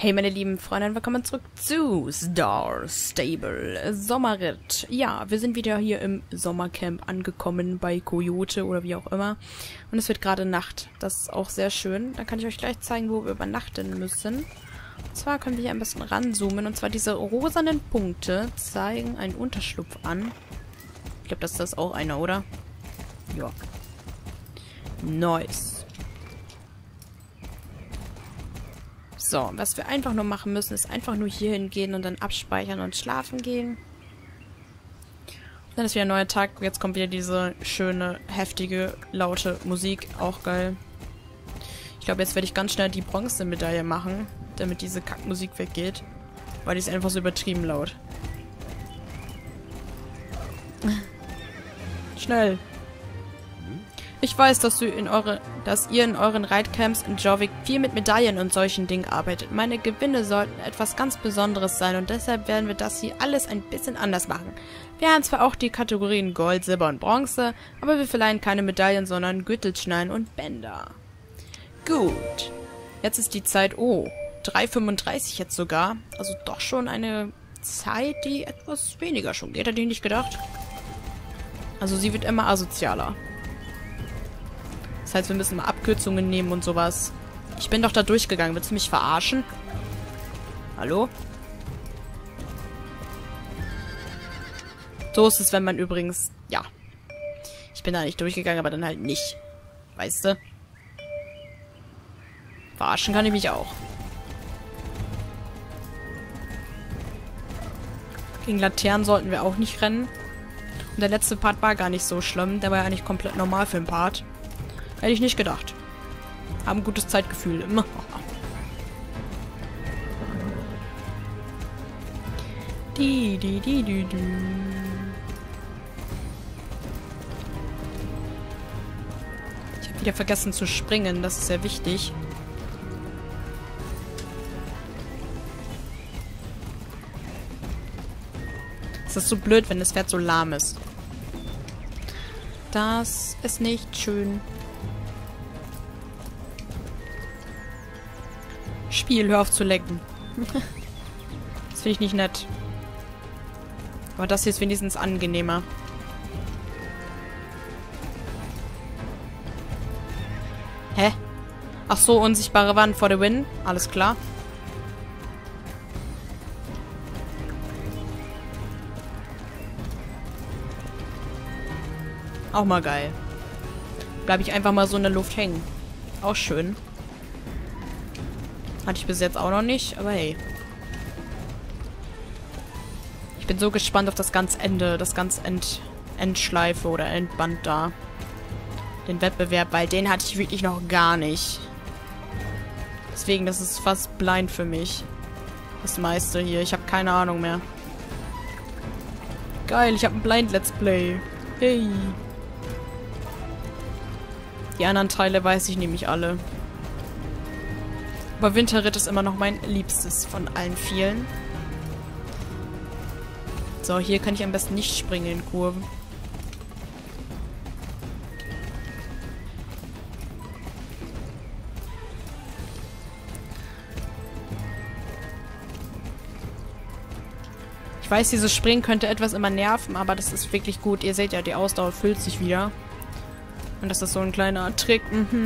Hey meine lieben Freunde, willkommen zurück zu Star Stable Sommerritt. Ja, wir sind wieder hier im Sommercamp angekommen bei Coyote oder wie auch immer. Und es wird gerade Nacht. Das ist auch sehr schön. Dann kann ich euch gleich zeigen, wo wir übernachten müssen. Und zwar können wir hier am besten ranzoomen. Und zwar diese rosanen Punkte zeigen einen Unterschlupf an. Ich glaube, das ist das auch einer, oder? Ja. Nice. So, was wir einfach nur machen müssen, ist einfach nur hier hingehen und dann abspeichern und schlafen gehen. Dann ist wieder ein neuer Tag. Jetzt kommt wieder diese schöne, heftige, laute Musik. Auch geil. Ich glaube, jetzt werde ich ganz schnell die Bronzemedaille machen, damit diese Kackmusik weggeht. Weil die ist einfach so übertrieben laut. Schnell. Ich weiß, dass ihr in euren Reitcamps in Jorvik viel mit Medaillen und solchen Dingen arbeitet. Meine Gewinne sollten etwas ganz Besonderes sein und deshalb werden wir das hier alles ein bisschen anders machen. Wir haben zwar auch die Kategorien Gold, Silber und Bronze, aber wir verleihen keine Medaillen, sondern Gürtelschneiden und Bänder. Gut. Jetzt ist die Zeit, 3:35 jetzt sogar. Also doch schon eine Zeit, die etwas weniger schon geht. Hätte ich nicht gedacht. Also sie wird immer asozialer. Das heißt, wir müssen mal Abkürzungen nehmen und sowas. Ich bin doch da durchgegangen. Willst du mich verarschen? Hallo? So ist es, wenn man übrigens... Ja. Ich bin da nicht durchgegangen, aber dann halt nicht. Weißt du? Verarschen kann ich mich auch. Gegen Laternen sollten wir auch nicht rennen. Und der letzte Part war gar nicht so schlimm. Der war ja eigentlich komplett normal für den Part. Hätte ich nicht gedacht. Haben ein gutes Zeitgefühl. Immer. Ich habe wieder vergessen zu springen. Das ist sehr wichtig. Es ist so blöd, wenn das Pferd so lahm ist. Das ist nicht schön. Spiel, hör auf zu lecken. Das finde ich nicht nett. Aber das hier ist wenigstens angenehmer. Hä? Ach so, unsichtbare Wand for the win. Alles klar. Auch mal geil. Bleibe ich einfach mal so in der Luft hängen. Auch schön. Hatte ich bis jetzt auch noch nicht, aber hey. Ich bin so gespannt auf das ganz Ende, das ganz Endschleife oder Endband da. Den Wettbewerb, weil den hatte ich wirklich noch gar nicht. Deswegen, das ist fast blind für mich. Das meiste hier. Ich habe keine Ahnung mehr. Geil, ich habe ein Blind Let's Play. Hey. Die anderen Teile weiß ich nämlich alle. Aber Winterritt ist immer noch mein liebstes von allen vielen. So, hier kann ich am besten nicht springen in Kurven. Ich weiß, dieses Springen könnte etwas immer nerven, aber das ist wirklich gut. Ihr seht ja, die Ausdauer füllt sich wieder. Und das ist so ein kleiner Trick.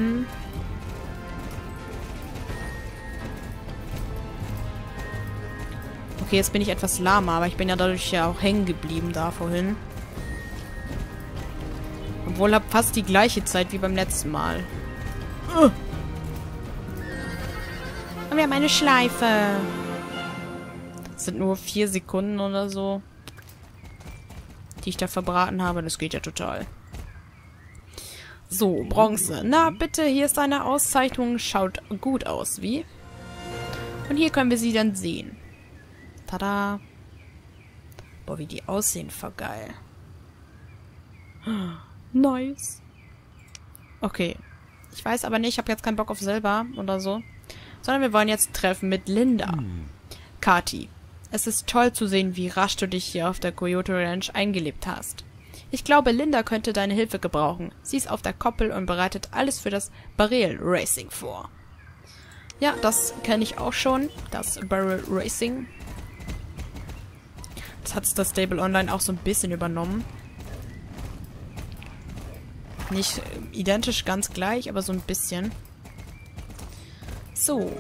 Okay, jetzt bin ich etwas lahmer, aber ich bin ja dadurch ja auch hängen geblieben da vorhin. Obwohl, hab fast die gleiche Zeit wie beim letzten Mal. Und wir haben eine Schleife. Das sind nur 4 Sekunden oder so, die ich da verbraten habe. Das geht ja total. So, Bronze. Na, bitte, hier ist eine Auszeichnung. Schaut gut aus, wie? Und hier können wir sie dann sehen. Tada. Boah, wie die aussehen, voll geil. Nice. Okay. Ich weiß aber nicht, ich habe jetzt keinen Bock auf Silber oder so. Sondern wir wollen jetzt treffen mit Linda. Kati, es ist toll zu sehen, wie rasch du dich hier auf der Coyote Ranch eingelebt hast. Ich glaube, Linda könnte deine Hilfe gebrauchen. Sie ist auf der Koppel und bereitet alles für das Barrel Racing vor. Ja, das kenne ich auch schon. Das Barrel Racing. Das hat das Stable Online auch so ein bisschen übernommen. Nicht identisch ganz gleich, aber so ein bisschen. So.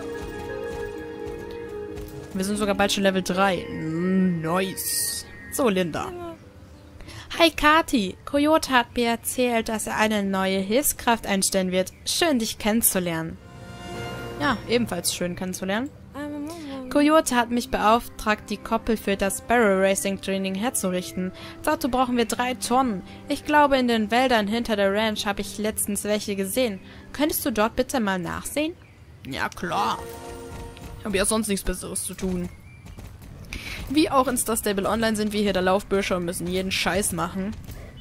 Wir sind sogar bald schon Level 3. Nice. So, Linda. Hi, Kati. Coyote hat mir erzählt, dass er eine neue Hilfskraft einstellen wird. Schön, dich kennenzulernen. Ja, ebenfalls schön kennenzulernen. Coyote hat mich beauftragt, die Koppel für das Barrel Racing Training herzurichten. Dazu brauchen wir 3 Tonnen. Ich glaube, in den Wäldern hinter der Ranch habe ich letztens welche gesehen. Könntest du dort bitte mal nachsehen? Ja, klar. Ich habe ja sonst nichts Besseres zu tun. Wie auch in Star Stable Online sind wir hier der Laufbursche und müssen jeden Scheiß machen.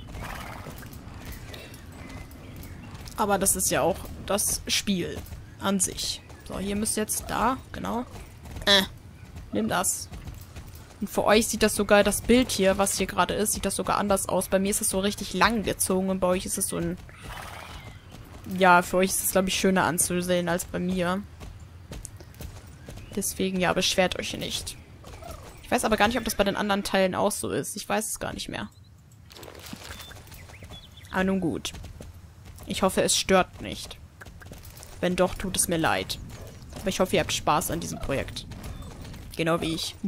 Aber das ist ja auch das Spiel an sich. So, hier müsst ihr jetzt da, genau. Nimm das. Und für euch sieht das sogar, das Bild hier, was hier gerade ist, sieht das sogar anders aus. Bei mir ist es so richtig lang gezogen und bei euch ist es so ein... Ja, für euch ist es, glaube ich, schöner anzusehen als bei mir. Deswegen, ja, beschwert euch nicht. Ich weiß aber gar nicht, ob das bei den anderen Teilen auch so ist. Ich weiß es gar nicht mehr. Aber nun gut. Ich hoffe, es stört nicht. Wenn doch, tut es mir leid. Aber ich hoffe, ihr habt Spaß an diesem Projekt. Genau wie ich.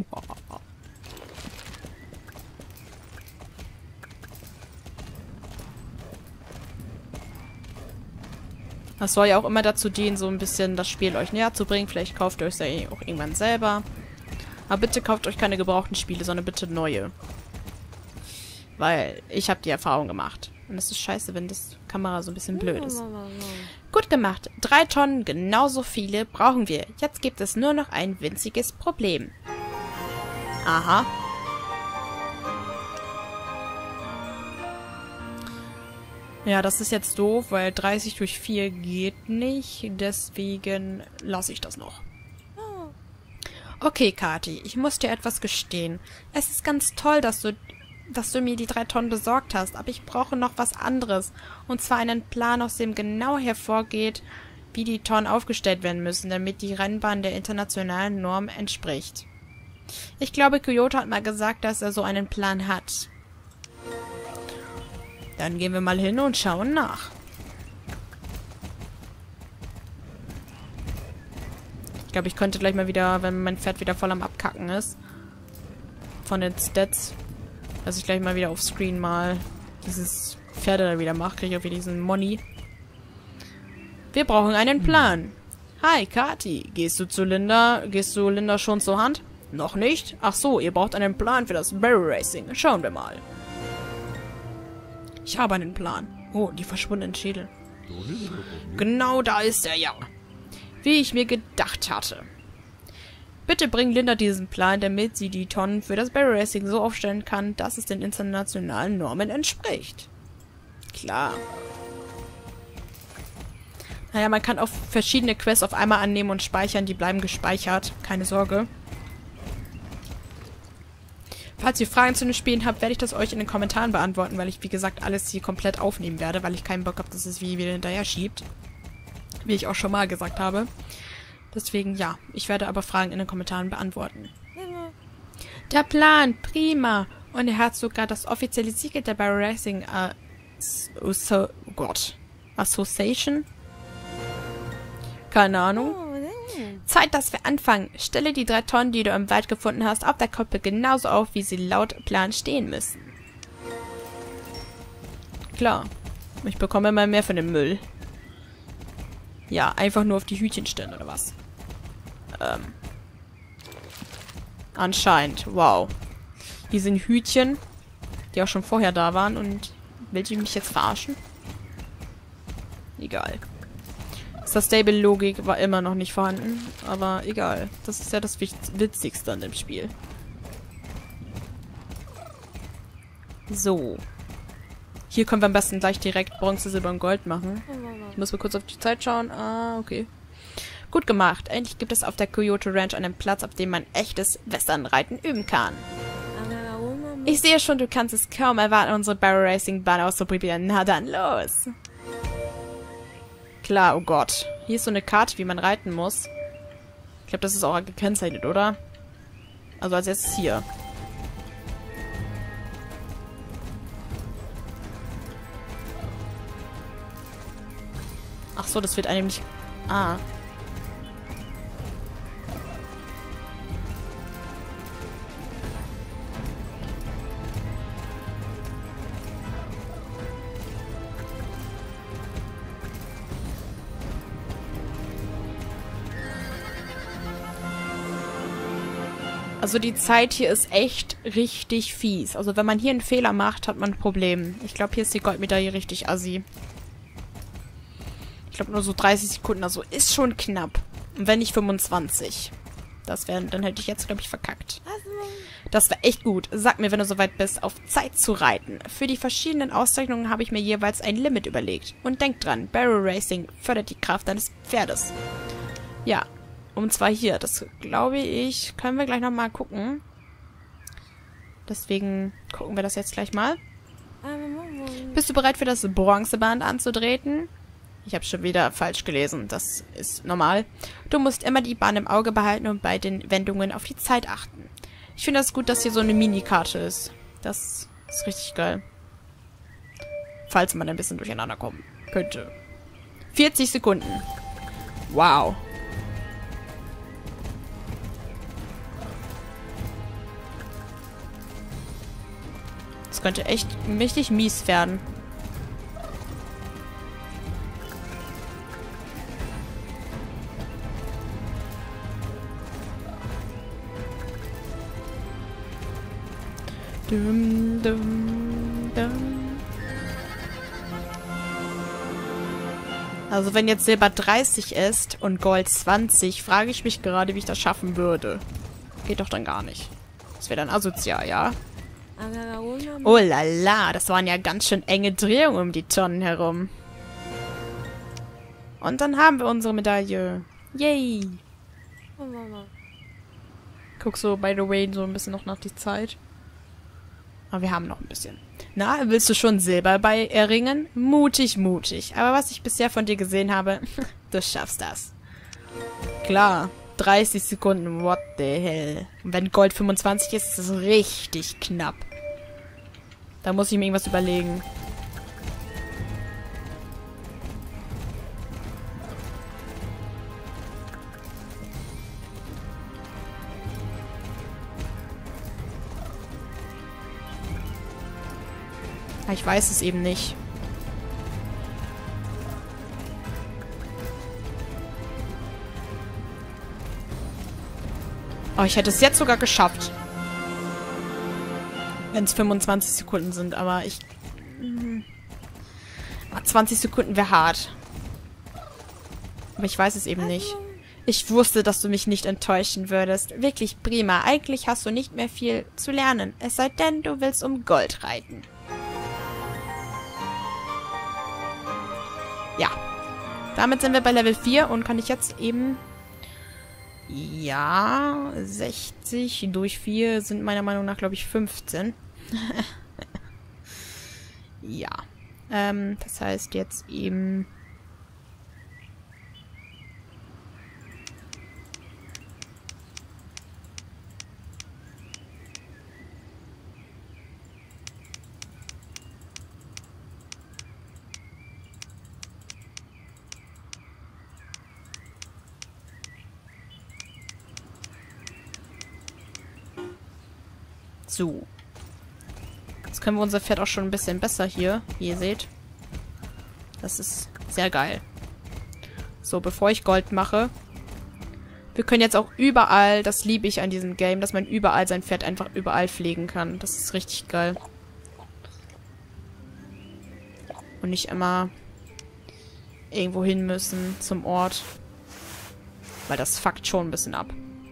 Das soll ja auch immer dazu dienen, so ein bisschen das Spiel euch näher zu bringen. Vielleicht kauft ihr euch ja auch irgendwann selber. Aber bitte kauft euch keine gebrauchten Spiele, sondern bitte neue. Weil ich habe die Erfahrung gemacht. Und es ist scheiße, wenn das Kamera so ein bisschen blöd ist. Gut gemacht. 3 Tonnen, genauso viele brauchen wir. Jetzt gibt es nur noch ein winziges Problem. Aha. Ja, das ist jetzt doof, weil 30 durch 4 geht nicht. Deswegen lasse ich das noch. Okay, Kathi, ich muss dir etwas gestehen. Es ist ganz toll, dass du mir die 3 Tonnen besorgt hast, aber ich brauche noch was anderes. Und zwar einen Plan, aus dem genau hervorgeht, wie die Tonnen aufgestellt werden müssen, damit die Rennbahn der internationalen Norm entspricht. Ich glaube, Coyote hat mal gesagt, dass er so einen Plan hat. Dann gehen wir mal hin und schauen nach. Ich glaube, ich könnte gleich mal wieder, wenn mein Pferd wieder voll am Abkacken ist, von den Stats, dass ich gleich mal wieder auf Screen mal dieses Pferde da wieder mache. Kriege ich auch wieder diesen Money. Wir brauchen einen Plan. Hi, Kathi. Gehst du Linda schon zur Hand? Noch nicht? Ach so, ihr braucht einen Plan für das Barrel Racing. Schauen wir mal. Ich habe einen Plan. Oh, die verschwundenen Schädel. Genau da ist er, ja. Wie ich mir gedacht hatte. Bitte bring Linda diesen Plan, damit sie die Tonnen für das Barrel Racing so aufstellen kann, dass es den internationalen Normen entspricht. Klar. Naja, man kann auch verschiedene Quests auf einmal annehmen und speichern. Die bleiben gespeichert. Keine Sorge. Falls ihr Fragen zu den Spielen habt, werde ich das euch in den Kommentaren beantworten, weil ich, wie gesagt, alles hier komplett aufnehmen werde, weil ich keinen Bock habe, dass es wieder hinterher schiebt. Wie ich auch schon mal gesagt habe. Deswegen, ja. Ich werde aber Fragen in den Kommentaren beantworten. Der Plan, prima. Und er hat sogar das offizielle Siegel der Barrel Racing Association. Keine Ahnung. Zeit, dass wir anfangen. Stelle die 3 Tonnen, die du im Wald gefunden hast, auf der Koppel genauso auf, wie sie laut Plan stehen müssen. Klar. Ich bekomme immer mehr von dem Müll. Ja, einfach nur auf die Hütchen stellen, oder was? Anscheinend. Wow. Hier sind Hütchen, die auch schon vorher da waren. Und will die mich jetzt verarschen? Egal. Das Stable-Logik war immer noch nicht vorhanden. Aber egal. Das ist ja das Witzigste an dem Spiel. So. Hier können wir am besten gleich direkt Bronze, Silber und Gold machen. Ich muss mal kurz auf die Zeit schauen. Ah, okay. Gut gemacht. Endlich gibt es auf der Coyote Ranch einen Platz, auf dem man echtes Westernreiten üben kann. Ich sehe schon, du kannst es kaum erwarten, unsere Barrel Racing Bahn auszuprobieren. Na dann los. Klar, oh Gott. Hier ist so eine Karte, wie man reiten muss. Ich glaube, das ist auch gekennzeichnet, oder? Also als erstes hier. Ach so, das wird einem nicht... Ah. Also die Zeit hier ist echt richtig fies. Also wenn man hier einen Fehler macht, hat man ein Problem. Ich glaube, hier ist die Goldmedaille richtig assi. Ich glaube nur so 30 Sekunden, also ist schon knapp. Und wenn nicht 25. Das wäre, dann hätte ich jetzt, glaube ich, verkackt. Das wäre echt gut. Sag mir, wenn du soweit bist, auf Zeit zu reiten. Für die verschiedenen Auszeichnungen habe ich mir jeweils ein Limit überlegt. Und denk dran, Barrel Racing fördert die Kraft deines Pferdes. Ja. Und zwar hier. Das, glaube ich, können wir gleich nochmal gucken. Deswegen gucken wir das jetzt gleich mal. Bist du bereit für das Bronzeband anzutreten? Ich habe schon wieder falsch gelesen. Das ist normal. Du musst immer die Bahn im Auge behalten und bei den Wendungen auf die Zeit achten. Ich finde das gut, dass hier so eine Minikarte ist. Das ist richtig geil. Falls man ein bisschen durcheinander kommen könnte. 40 Sekunden. Wow. Das könnte echt richtig mies werden. Dum, dum, dum. Also wenn jetzt Silber 30 ist und Gold 20, frage ich mich gerade, wie ich das schaffen würde. Geht doch dann gar nicht. Das wäre dann asozial, ja? Oh la la, das waren ja ganz schön enge Drehungen um die Tonnen herum. Und dann haben wir unsere Medaille. Yay! Guck so, by the way, so ein bisschen noch nach die Zeit. Aber wir haben noch ein bisschen. Na, willst du schon Silber bei erringen? Mutig, mutig. Aber was ich bisher von dir gesehen habe, du schaffst das. Klar, 30 Sekunden, what the hell. Und wenn Gold 25 ist, ist es richtig knapp. Da muss ich mir irgendwas überlegen. Ich weiß es eben nicht. Oh, ich hätte es jetzt sogar geschafft. Wenn es 25 Sekunden sind, aber ich... 20 Sekunden wäre hart. Aber ich weiß es eben nicht. Ich wusste, dass du mich nicht enttäuschen würdest. Wirklich prima. Eigentlich hast du nicht mehr viel zu lernen. Es sei denn, du willst um Gold reiten. Ja. Damit sind wir bei Level 4 und kann ich jetzt eben... Ja, 60 durch 4 sind meiner Meinung nach, glaube ich, 15. Ja. Das heißt jetzt eben... So. Jetzt können wir unser Pferd auch schon ein bisschen besser hier, wie ihr seht. Das ist sehr geil. So, bevor ich Gold mache. Wir können jetzt auch überall, das liebe ich an diesem Game, dass man überall sein Pferd einfach überall pflegen kann. Das ist richtig geil. Und nicht immer irgendwo hin müssen zum Ort. Weil das fuckt schon ein bisschen ab.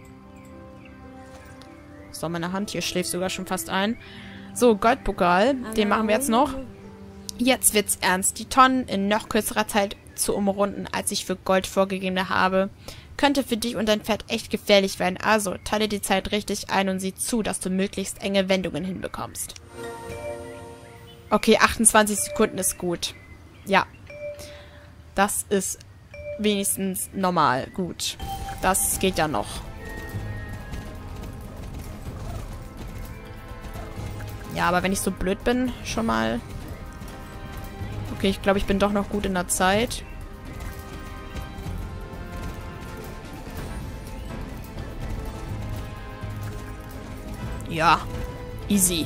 So, meine Hand hier schläft sogar schon fast ein. So, Goldpokal. Den machen wir jetzt noch. Jetzt wird's ernst. Die Tonnen in noch kürzerer Zeit zu umrunden, als ich für Gold vorgegeben habe, könnte für dich und dein Pferd echt gefährlich werden. Also, teile die Zeit richtig ein und sieh zu, dass du möglichst enge Wendungen hinbekommst. Okay, 28 Sekunden ist gut. Ja. Das ist wenigstens normal. Gut. Das geht ja noch. Ja, aber wenn ich so blöd bin, schon mal... Okay, ich glaube, ich bin doch noch gut in der Zeit. Ja, easy.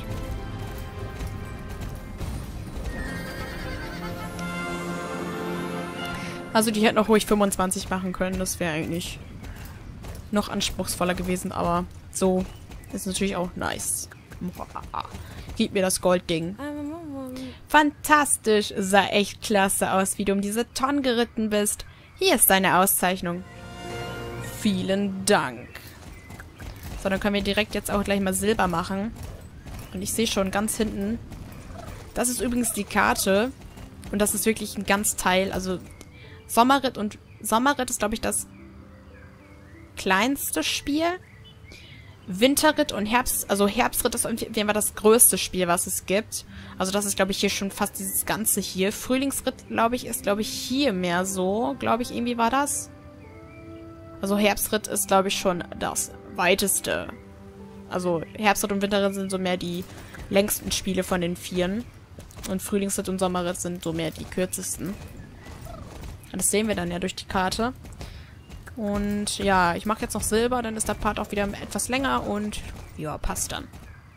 Also die hätten auch ruhig 25 machen können. Das wäre eigentlich noch anspruchsvoller gewesen. Aber so ist natürlich auch nice. Gib mir das Goldding. Fantastisch. Sah echt klasse aus, wie du um diese Tonnen geritten bist. Hier ist deine Auszeichnung. Vielen Dank. So, dann können wir direkt jetzt auch gleich mal Silber machen. Und ich sehe schon ganz hinten. Das ist übrigens die Karte. Und das ist wirklich ein ganz Teil. Also Sommerritt ist, glaube ich, das kleinste Spiel. Winterritt und Herbstritt ist irgendwie das größte Spiel, was es gibt. Also das ist, glaube ich, hier schon fast dieses Ganze hier. Frühlingsritt, glaube ich, ist, glaube ich, hier mehr so. Glaube ich, irgendwie war das. Also Herbstritt ist, glaube ich, schon das weiteste. Also Herbstritt und Winterritt sind so mehr die längsten Spiele von den vieren. Und Frühlingsritt und Sommerritt sind so mehr die kürzesten. Und das sehen wir dann ja durch die Karte. Und ja, ich mache jetzt noch Silber, dann ist der Part auch wieder etwas länger und ja, passt dann.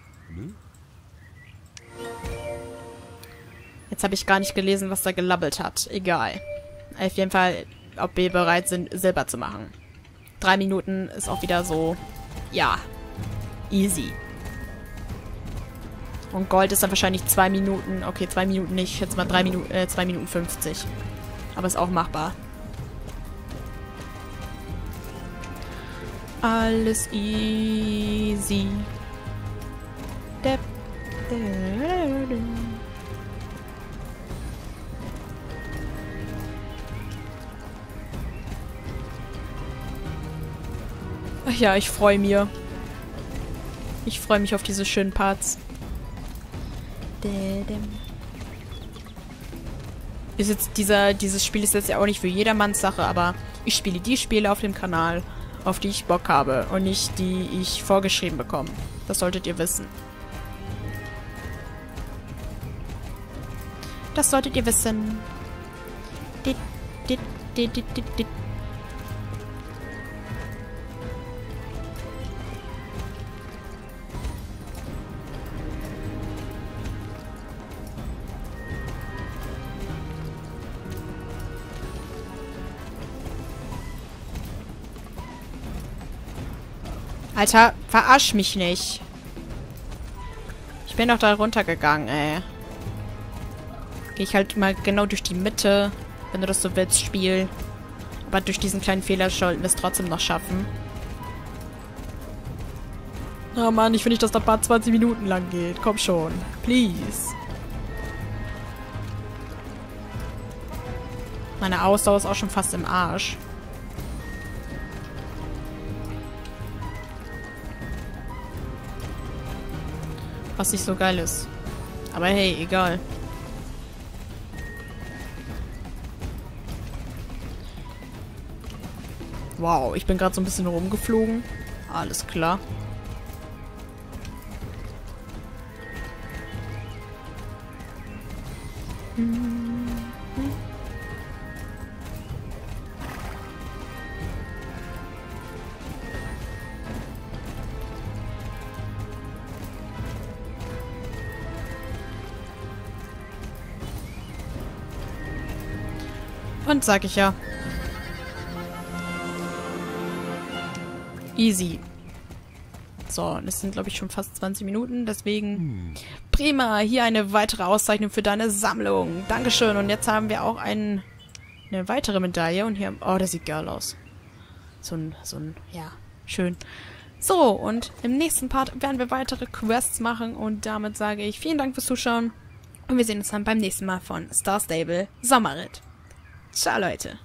Jetzt habe ich gar nicht gelesen, was da gelabbelt hat. Egal. Auf jeden Fall, ob wir bereit sind, Silber zu machen. 3 Minuten ist auch wieder so, ja, easy. Und Gold ist dann wahrscheinlich 2 Minuten. Okay, 2 Minuten nicht. Jetzt mal 2 Minuten 50. Aber ist auch machbar. Alles easy. Ach ja, ich freue mich. Ich freue mich auf diese schönen Parts. Ist jetzt dieses Spiel ist jetzt ja auch nicht für jedermanns Sache, aber ich spiele die Spiele auf dem Kanal, auf die ich Bock habe und nicht die ich vorgeschrieben bekomme. Das solltet ihr wissen. Das solltet ihr wissen. Alter, verarsch mich nicht. Ich bin doch da runtergegangen, ey. Geh ich halt mal genau durch die Mitte, wenn du das so willst, Spiel. Aber durch diesen kleinen Fehler sollten wir es trotzdem noch schaffen. Oh Mann, ich will nicht, dass der Part 20 Minuten lang geht. Komm schon. Please. Meine Ausdauer ist auch schon fast im Arsch. Was nicht so geil ist. Aber hey, egal. Wow, ich bin gerade so ein bisschen rumgeflogen. Alles klar. Und sag ich ja. Easy. So, das sind, glaube ich, schon fast 20 Minuten. Deswegen prima. Hier eine weitere Auszeichnung für deine Sammlung. Dankeschön. Und jetzt haben wir auch eine weitere Medaille. Und hier... Oh, das sieht geil aus. So ein... Ja, schön. So, und im nächsten Part werden wir weitere Quests machen. Und damit sage ich vielen Dank fürs Zuschauen. Und wir sehen uns dann beim nächsten Mal von Star Stable Sommerritt. Ciao, Leute.